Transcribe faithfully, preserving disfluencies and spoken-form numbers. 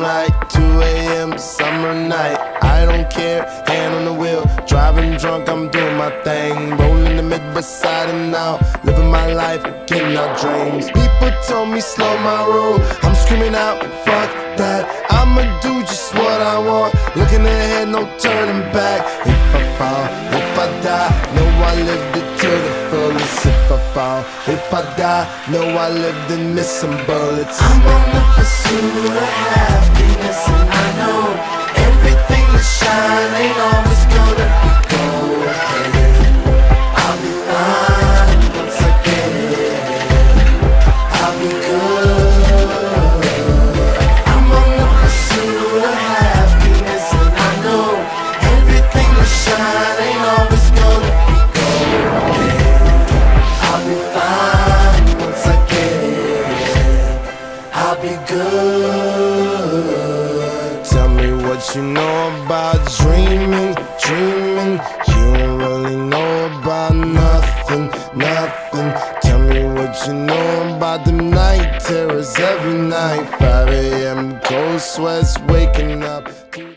night, two A M summer night. I don't care, hand on the wheel, driving drunk, I'm doing my thing. Rolling the mid beside and now, living my life, getting our dreams. People told me slow my roll, I'm screaming out, fuck that. I'ma do just what I want, looking ahead, no turning back. If I fall, if I die, know I lived it to the fullest. If I fall, if I die, know I lived and missed some bullets. I'm on the pursuit of happiness, and I know everything that shine ain't always gonna be gold. I'll be fine once I get it. I'll be good. I'm on the pursuit of happiness, and I know everything that shine ain't always gonna be gold. I'll be fine once I get it. I'll be good. Tell me what you know about dreaming, dreaming. You don't really know about nothing, nothing. Tell me what you know about them night terrors every night. Five A M cold sweats waking up.